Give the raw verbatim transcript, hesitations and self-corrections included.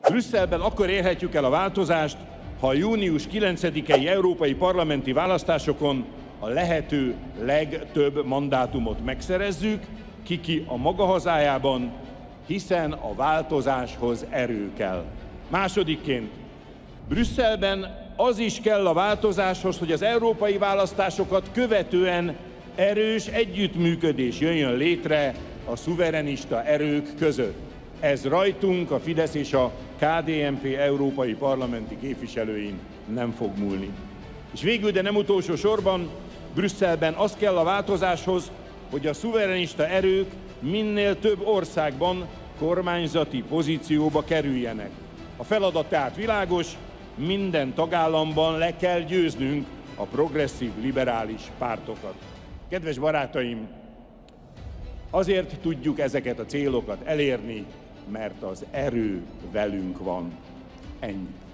Brüsszelben akkor érhetjük el a változást, ha a június kilencedikei európai parlamenti választásokon a lehető legtöbb mandátumot megszerezzük, ki-ki a maga hazájában, hiszen a változáshoz erő kell. Másodikként, Brüsszelben az is kell a változáshoz, hogy az európai választásokat követően erős együttműködés jöjjön létre a szuverenista erők között. Ez rajtunk, a Fidesz és a ká dé en pé európai parlamenti képviselőin nem fog múlni. És végül, de nem utolsó sorban, Brüsszelben az kell a változáshoz, hogy a szuverenista erők minél több országban kormányzati pozícióba kerüljenek. A feladat tehát világos, minden tagállamban le kell győznünk a progresszív liberális pártokat. Kedves barátaim, azért tudjuk ezeket a célokat elérni, mert az erő velünk van. Ennyi.